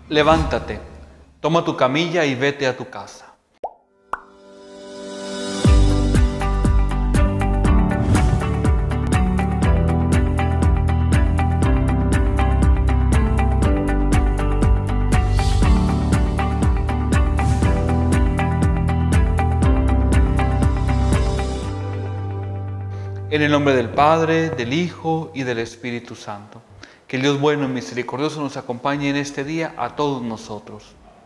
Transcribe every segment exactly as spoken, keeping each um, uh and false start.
Levántate, toma tu camilla y vete a tu casa. En el nombre del Padre, del Hijo y del Espíritu Santo. Que el Dios bueno y misericordioso nos acompañe en este día a todos nosotros.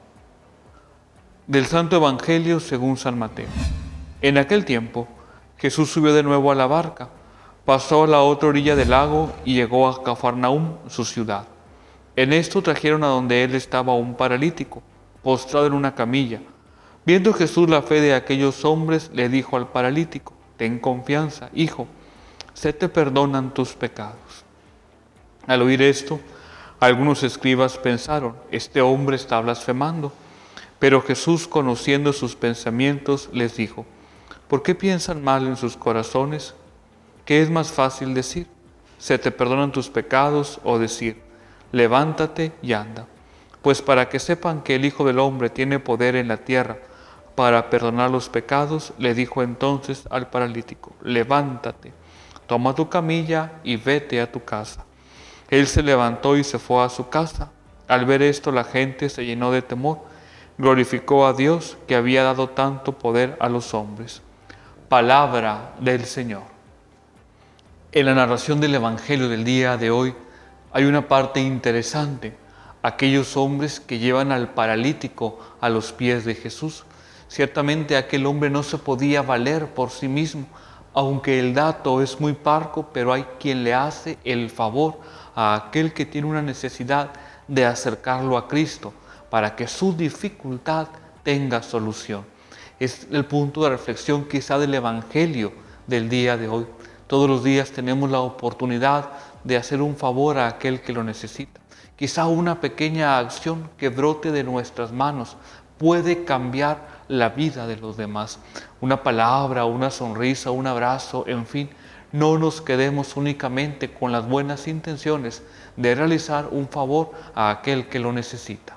Del Santo Evangelio según San Mateo. En aquel tiempo, Jesús subió de nuevo a la barca, pasó a la otra orilla del lago y llegó a Cafarnaúm, su ciudad. En esto trajeron a donde él estaba un paralítico, postrado en una camilla. Viendo Jesús la fe de aquellos hombres, le dijo al paralítico: ten confianza, hijo, se te perdonan tus pecados. Al oír esto, algunos escribas pensaron: este hombre está blasfemando. Pero Jesús, conociendo sus pensamientos, les dijo: ¿por qué piensan mal en sus corazones? ¿Qué es más fácil decir: se te perdonan tus pecados, o decir: levántate y anda? Pues para que sepan que el Hijo del Hombre tiene poder en la tierra para perdonar los pecados, le dijo entonces al paralítico: levántate, toma tu camilla y vete a tu casa. Él se levantó y se fue a su casa. Al ver esto, la gente se llenó de temor, glorificó a Dios que había dado tanto poder a los hombres. Palabra del Señor. En la narración del Evangelio del día de hoy hay una parte interesante: aquellos hombres que llevan al paralítico a los pies de Jesús. Ciertamente aquel hombre no se podía valer por sí mismo, aunque el dato es muy parco, pero hay quien le hace el favor a aquel que tiene una necesidad de acercarlo a Cristo para que su dificultad tenga solución. Es el punto de reflexión quizá del Evangelio del día de hoy. Todos los días tenemos la oportunidad de hacer un favor a aquel que lo necesita. Quizá una pequeña acción que brote de nuestras manos puede cambiar la vida de los demás. Una palabra, una sonrisa, un abrazo, en fin, no nos quedemos únicamente con las buenas intenciones de realizar un favor a aquel que lo necesita.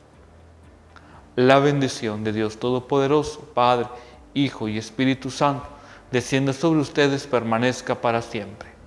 La bendición de Dios Todopoderoso, Padre, Hijo y Espíritu Santo, descienda sobre ustedes, permanezca para siempre.